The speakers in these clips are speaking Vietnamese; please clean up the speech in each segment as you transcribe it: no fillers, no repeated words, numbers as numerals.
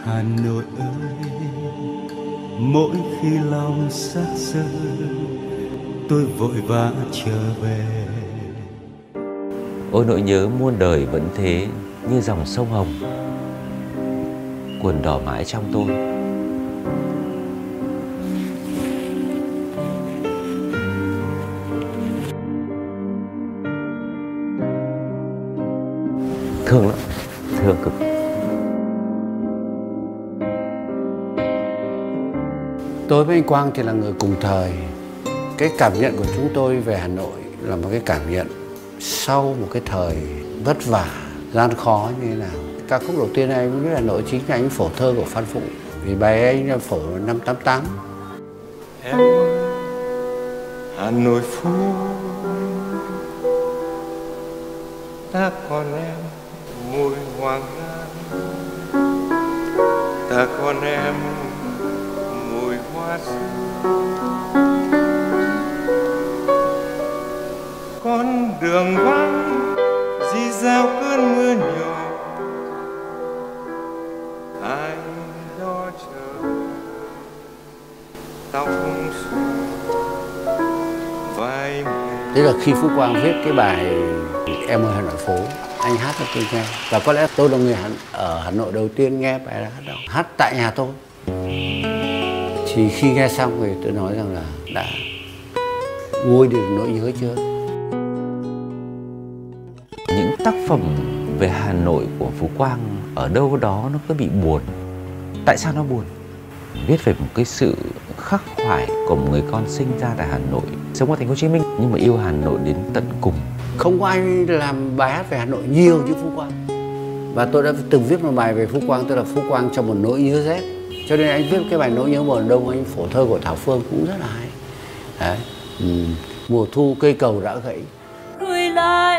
Hà Nội ơi, mỗi khi lòng xác rơi, tôi vội vã trở về. Ôi nỗi nhớ muôn đời vẫn thế, như dòng sông Hồng cuồn đỏ mãi trong tôi. Thương lắm, thương cực. Tôi với anh Quang thì là người cùng thời. Cái cảm nhận của chúng tôi về Hà Nội là một cái cảm nhận sau một cái thời vất vả, gian khó như thế nào. Ca khúc đầu tiên anh biết Hà Nội chính là anh phổ thơ của Phan Phụ. Vì bài anh là phổ năm 88. Em Hà Nội phố, ta còn em mùi hoàng lan, ta còn em mùi hoa sương. Con đường vắng rì rào cơn mưa nhỏ, ai đó chờ tóc xù vai mềm. Thế là khi Phú Quang viết cái bài Em ơi Hà Nội phố, anh hát cho tôi nghe. Và có lẽ tôi là người ở Hà Nội đầu tiên nghe bài hát đó. Hát tại nhà tôi. Thì khi nghe xong thì tôi nói rằng là đã nguôi được nỗi nhớ chưa. Những tác phẩm về Hà Nội của Phú Quang ở đâu đó nó cứ bị buồn. Tại sao nó buồn? Viết về một cái sự khắc khoải của một người con sinh ra tại Hà Nội, sống ở thành phố Hồ Chí Minh nhưng mà yêu Hà Nội đến tận cùng. Không có ai làm bài hát về Hà Nội nhiều như Phú Quang. Và tôi đã từng viết một bài về Phú Quang, tức là Phú Quang trong một nỗi nhớ rét. Cho nên anh viết cái bài Nỗi nhớ mùa đông, anh phổ thơ của Thảo Phương cũng rất là hay. Đấy. Mùa thu cây cầu đã gãy. Gửi lại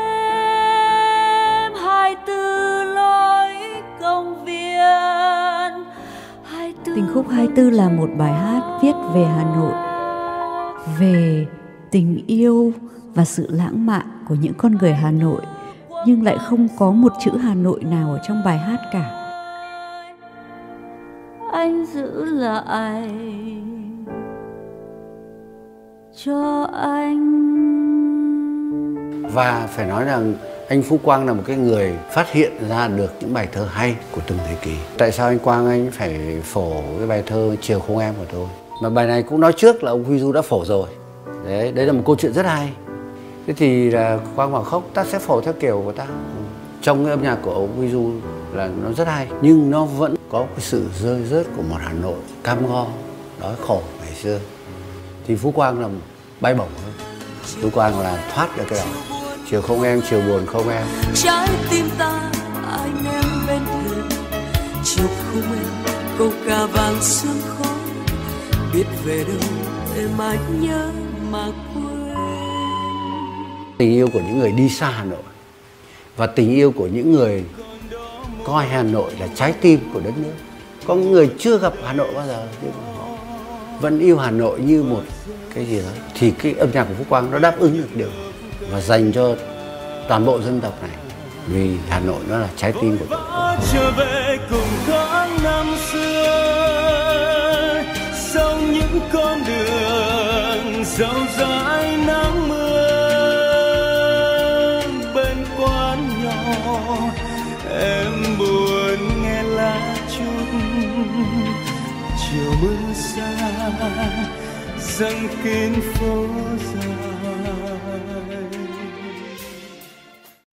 em 24 lối công viên. Tình khúc 24 là một bài hát viết về Hà Nội, về tình yêu và sự lãng mạn của những con người Hà Nội, nhưng lại không có một chữ Hà Nội nào ở trong bài hát cả. Anh giữ lại cho anh. Và phải nói rằng anh Phú Quang là một cái người phát hiện ra được những bài thơ hay của từng thời kỳ. Tại sao anh Quang anh phải phổ cái bài thơ Chiều Không Em của tôi? Mà bài này cũng nói trước là ông Huy Du đã phổ rồi. Đấy là một câu chuyện rất hay. Thế thì là Quang bảo không, ta sẽ phổ theo kiểu của ta. Trong cái âm nhạc của ông Huy Du là nó rất hay, nhưng nó vẫn có cái sự rơi rớt của một Hà Nội cam go, đói khổ ngày xưa. Thì Phú Quang là bay bổng hơn. Phú Quang là thoát được cái đó. Chiều không em, chiều buồn không em. Trái tim ta anh em bên thuyền, chiều không em câu ca vàng sương khói, biết về đâu em mãi nhớ mà quên. Tình yêu của những người đi xa Hà Nội và tình yêu của những người coi Hà Nội là trái tim của đất nước. Có những người chưa gặp Hà Nội bao giờ nhưng họ vẫn yêu Hà Nội như một cái gì đó. Thì cái âm nhạc của Phú Quang nó đáp ứng được điều và dành cho toàn bộ dân tộc này, vì Hà Nội nó là trái tim của Tổ quốc. Trở về cùng tháng năm xưa, sau những con đường rộng rãi nắng mưa, bên quán nhỏ em buồn nghe lá trúc, chiều mưa xa dâng kín phố dài.